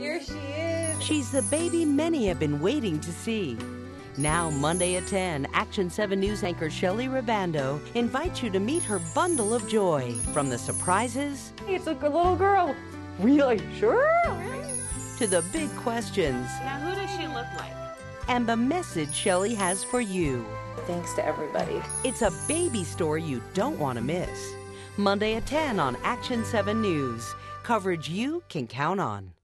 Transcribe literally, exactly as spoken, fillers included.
Here she is. She's the baby many have been waiting to see. Now, Monday at ten, Action seven News anchor Shelly Ribando invites you to meet her bundle of joy. From the surprises... It's a little girl. Really? Sure? To the big questions. Now, who does she look like? And the message Shelly has for you. Thanks to everybody. It's a baby story you don't want to miss. Monday at ten on Action seven News. Coverage you can count on.